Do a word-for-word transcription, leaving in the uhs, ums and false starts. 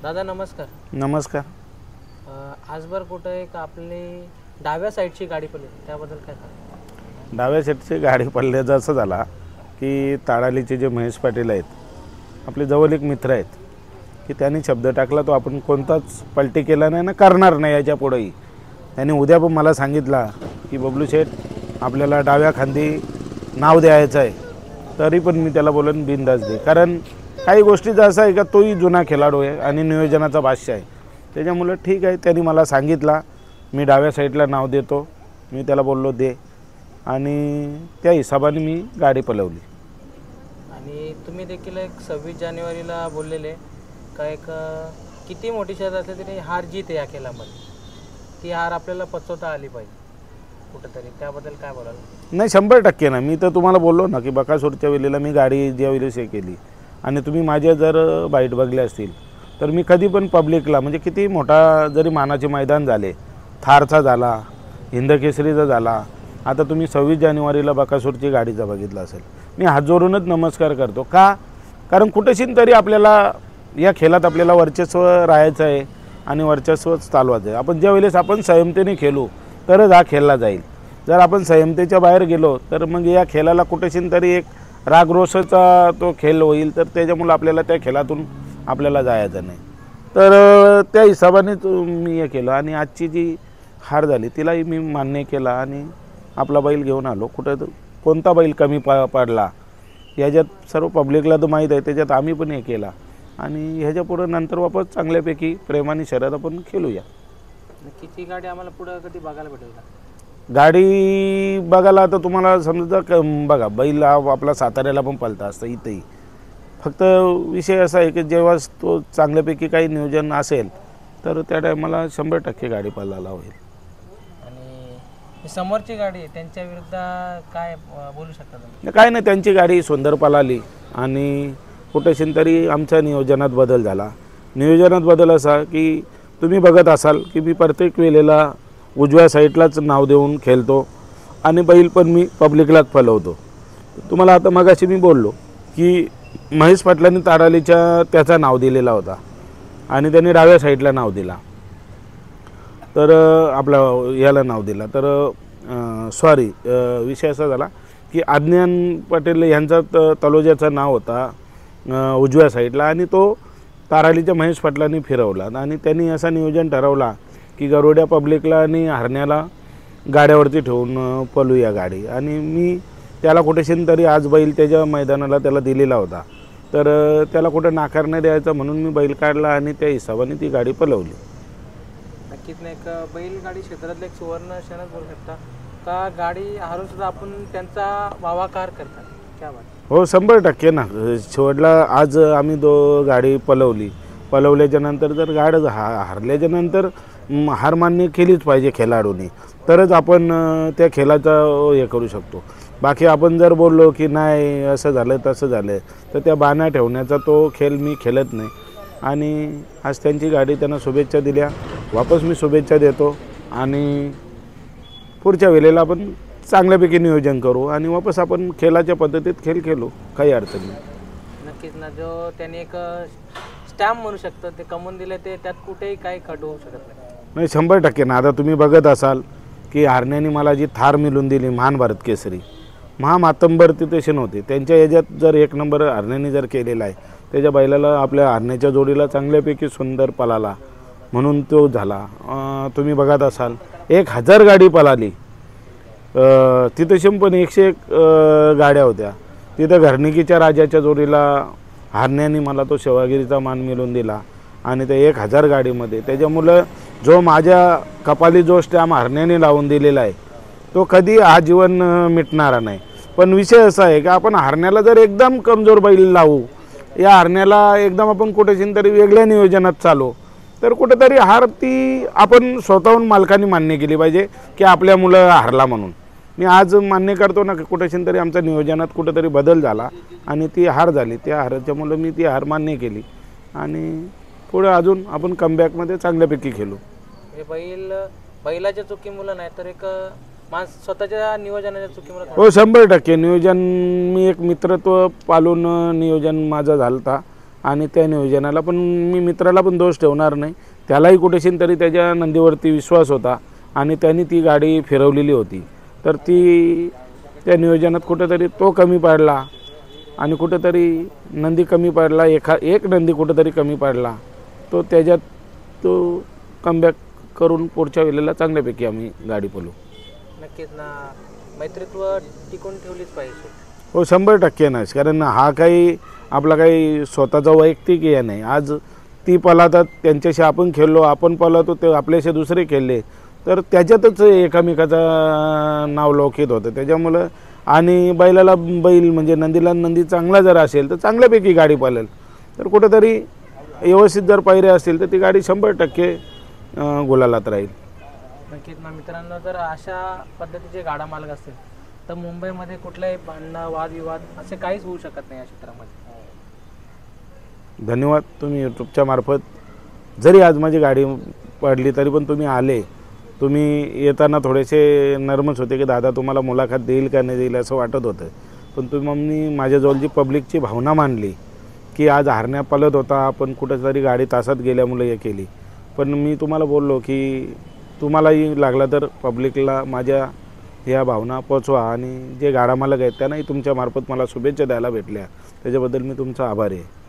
दादा नमस्कार. नमस्कार. आजवर कुठं एक आपली डाव्या साईडची गाडी पडली त्याबद्दल काय सांगा? डाव्या साईडची गाडी पडल्याचं असं झाला की ताडालीचे जे महेश पाटील आहेत आपले जवळ एक मित्र आहेत की त्यांनी शब्द टाकला तो आपण कोणताच पलटी केला नाही ना करणार नाही याच्या पुढेही. त्यांनी उद्या पण मला सांगितला की बबलू शेठ आपल्याला डाव्या खांदी नाव द्यायचं आहे, तरी पण मी त्याला बोलन बिंदास दे, कारण काही गोष्टीचं असं आहे का तोही जुना खेळाडू आहे आणि नियोजनाचा बादशाह आहे. त्याच्यामुळं ठीक आहे, त्यांनी मला सांगितला मी डाव्या साईडला नाव देतो, मी त्याला बोललो दे आणि त्या हिशोबाने मी गाडी पळवली. आणि तुम्ही देखील एक सव्वीस जानेवारीला बोललेले का एक किती मोठी शर्यत असली तरी हार जीत आहे या खेळामध्ये, ती हार आपल्याला पचवता आली पाहिजे कुठंतरी, त्याबद्दल काय बोलाल? नाही शंभर टक्के ना, मी तर तुम्हाला बोललो ना की बकासूरच्या वेळेला मी गाडी ज्या वेळेस हे केली आणि तुम्ही माझ्या जर बाईट बघले असतील तर मी कधी पण पब्लिकला म्हणजे किती मोठा जरी मानाचे मैदान झाले, थारचा झाला, हिंदकेसरीचा झाला, आता तुम्ही सव्वीस जानेवारीला बकासूरची गाडीचा बघितला असेल, मी हात जोडूनच नमस्कार करतो. का? कारण कुठेशीन तरी आपल्याला या खेळात आपल्याला वर्चस्व राहायचं आहे आणि वर्चस्वच चालवायचं आहे. आपण ज्या वेळेस आपण संयमतेने खेळू तरच हा खेळला जाईल. जर आपण संयमतेच्या बाहेर गेलो तर मग या खेळाला कुठेशीन तरी एक रागरोषाचा तो खेळ होईल, तर त्याच्यामुळे आपल्याला त्या खेळातून आपल्याला जायचं नाही. तर त्या हिशोबानेच मी हे केलं आणि आजची जी हार झाली तिलाही मी मान्य केला आणि आपला बैल घेऊन आलो. कुठं कोणता बैल कमी प पडला ह्याच्यात सर्व पब्लिकला तर माहीत आहे, त्याच्यात आम्ही पण हे केला आणि ह्याच्या पुढं नंतर वापस चांगल्यापैकी प्रेमाने शर्यत आपण खेळूया. किती गाडी आम्हाला पुढं कधी बघायला भेटेल का? गाडी बघायला आता तुम्हाला समजा क बघा बैल आपला साताऱ्याला पण पळता असतं इथंही, फक्त विषय असा आहे की जेव्हा तो चांगल्यापैकी काही नियोजन असेल तर त्या टायमाला शंभर टक्के गाडी पळायला होईल. आणि समोरची गाडी आहे त्यांच्या विरुद्ध काय बोलू शकता तुम्ही? काय नाही, त्यांची गाडी सुंदर पळाली आणि कुठेशीन तरी आमच्या नियोजनात बदल झाला. नियोजनात बदल असा की तुम्ही बघत असाल की मी प्रत्येक वेळेला उजव्या साईडलाच नाव देऊन खेळतो आणि बैल पण मी पब्लिकलाच पळवतो. तुम्हाला आता मगाशी मी बोललो की महेश पाटलांनी ताडालीच्या त्याचा नाव दिलेला होता आणि त्यांनी डाव्या साईडला नाव दिला, तर आपला याला नाव दिला, तर सॉरी विषय असा झाला की आज्ञान पटेल यांचा त तलोजाचं नाव होता उजव्या साईडला आणि तो तारालीच्या महेश पाटलांनी फिरवला आणि त्यांनी असं नियोजन ठरवला की गरोड्या पब्लिकला आणि हरण्याला गाड्यावरती ठेवून पळूया गाडी. आणि मी त्याला कुठेशीन तरी आज बैल त्याच्या मैदानाला त्याला दिलेला होता, तर त्याला कुठं नाकार नाही द्यायचा म्हणून मी बैल काढला आणि त्या हिशोबाने ती गाडी पळवली. नक्कीच नाही का बैलगाडी क्षेत्रातले एक सुवर्ण क्षणच बोलू शकता का, गाडी हारून सुद्धा आपण त्यांचा वावाकार करतात क्या बात? हो शंभर टक्के ना. शेवटला आज आम्ही दो गाडी पळवली, पळवल्याच्या नंतर जर गाडी हा हारल्याच्या नंतर हार मान्य केलीच पाहिजे खेळाडूंनी, तरच आपण त्या खेळाचा हे करू शकतो. बाकी आपण जर बोललो की नाही असं झालं तसं झालं तर त्या बाण्या ठेवण्याचा तो खेळ मी खेळत नाही. आणि आज त्यांची गाडी त्यांना शुभेच्छा दिल्या, वापस मी शुभेच्छा देतो आणि पुढच्या वेळेला आपण चांगल्यापैकी नियोजन करू आणि वापस आपण खेळाच्या पद्धतीत खेळ खेळू, काही अडचण नाही. नक्कीच ना, जो त्यांनी एक स्टॅम्प म्हणू शकतं ते कमवून दिले ते त्यात कुठेही काही खटू होऊ शकत नाही. नाही शंभर टक्के ना. आता तुम्ही बघत असाल की हरण्याने मला जी थार मिळून दिली महान भारत केसरी, महामातंबर ती तशी नव्हती, त्यांच्या याच्यात जर एक नंबर हरण्याने जर केलेला आहे, त्याच्या बैलाला आपल्या हरण्याच्या जोडीला चांगल्यापैकी सुंदर पळाला म्हणून तो झाला. तुम्ही बघत असाल एक हजार गाडी पळाली, तिथं पण एकशे एक गाड्या होत्या, तिथं घरणिकीच्या राजाच्या जोडीला हरण्याने मला तो सेवागिरीचा मान मिळवून दिला आणि त्या एक हजार गाडीमध्ये. त्याच्यामुळं जो माझ्या कपाली जो स्टॅम्प हरण्याने लावून दिलेला आहे तो कधी आजीवन मिटणारा नाही. पण विषय असा आहे की आपण हरण्याला जर एकदम कमजोर बैल लावू, या हरण्याला एकदम आपण कुठेशी तरी वेगळ्या नियोजनात चालू, तर कुठेतरी हार ती आपण स्वतःहून मालकाने मान्य केली पाहिजे की आपल्या मुलं हारला म्हणून. मी आज मान्य करतो ना की कुठेशी तरी आमच्या नियोजनात कुठेतरी बदल झाला आणि ती हार झाली, त्या हाराच्यामुळं मी ती हार मान्य केली आणि पुढे अजून आपण कमबॅकमध्ये चांगल्यापैकी खेळू. बैल बैलाच्या चुकीमुळं नाही तर एक माणस स्वतःच्या नियोजनाच्या चुकीमुळे. हो शंभर टक्के नियोजन, मी एक मित्रत्व पालून नियोजन माझं झालं होता आणि त्या नियोजनाला पण मी मित्राला पण दोष ठेवणार नाही. त्यालाही कुठेशीन तरी त्याच्या नंदीवरती विश्वास होता आणि त्यांनी ती गाडी फिरवलेली होती. तर ती त्या नियोजनात कुठेतरी तो कमी पडला आणि कुठेतरी नंदी कमी पडला, एखा एक नंदी कुठेतरी कमी पडला. तो त्याच्यात तो कमबॅक करून पुढच्या वेळेला चांगल्यापैकी आम्ही गाडी पळू. नक्कीच ना, मैत्रीत्व टिकून ठेवलीच पाहिजे. हो, शंभर टक्के नाच. कारण हा काही आपला काही स्वतःचा वैयक्तिक हे नाही. आज ती पळतात, त्यांच्याशी आपण खेळलो, आपण पळतो, ते आपल्याशी दुसरे खेळले, तर त्याच्यातच एकामेकाचं नाव लौकित होतं. त्याच्यामुळं आणि बैलाला बैल म्हणजे नंदीला नंदी चांगला जर असेल तर चांगल्यापैकी गाडी पळेल. तर कुठेतरी व्यवस्थित जर पायरे असतील तर ती गाडी शंभर टक्के गुलालात राहील. नक्कीच ना मित्रांनो, जर अशा पद्धतीचे गाडा मालक असतील तर मुंबईमध्ये कुठल्याही भांडणं वादविवाद असे काहीच होऊ शकत नाही या क्षेत्रामध्ये. धन्यवाद. तुम्ही यूट्यूबच्या मार्फत जरी आज माझी गाडी पडली तरी पण तुम्ही आले. तुम्ही येताना थोडेसे नर्वस होते की दादा तुम्हाला मुलाखत देईल का नाही देईल असं वाटत होतं. पण तुम्ही माझ्याजवळ जी पब्लिकची भावना मांडली की आज हारण्या पळत होता, पण कुठेतरी गाडी तासात गेल्यामुळे हे केली. पण मी तुम्हाला बोललो की तुम्हालाही लागला तर पब्लिकला माझ्या ह्या भावना पोचवा आणि जे गाडा मालक आहेत त्यांनाही तुमच्या मार्फत मला शुभेच्छा द्यायला भेटल्या, त्याच्याबद्दल मी तुमचा आभारी आहे.